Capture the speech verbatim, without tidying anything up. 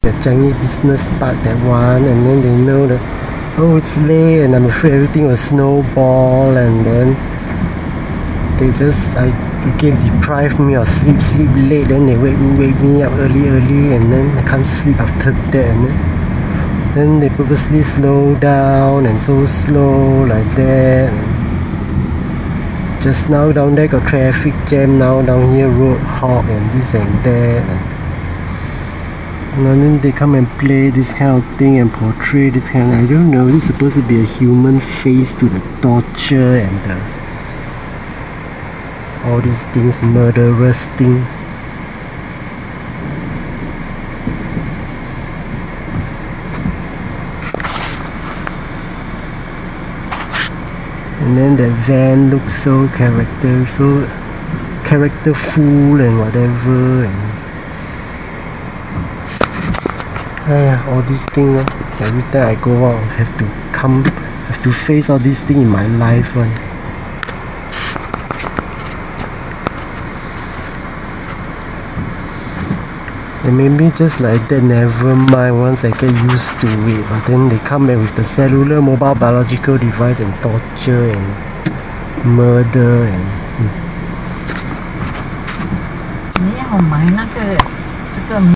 the Changi business park, that one, and then they know that, oh, it's late and I'm afraid everything will snowball, and then they just I again deprive me of sleep, sleep late, then they wake me, wake me up early, early, and then I can't sleep after that, and then, then they purposely slow down and so slow like that. Just now down there got traffic jam, now down here road hog and this and that. And then they come and play this kind of thing and portray this kind of, I don't know, this is supposed to be a human face to the torture and the, all these things, murderous things. And then the van looks so character, so characterful and whatever, and uh, all these things. Uh, every time I go out, I have to come, have to face all these things in my life. One. And maybe just like that, never mind once I get used to it. But then they come in with the cellular mobile biological device and torture and murder and... Hmm.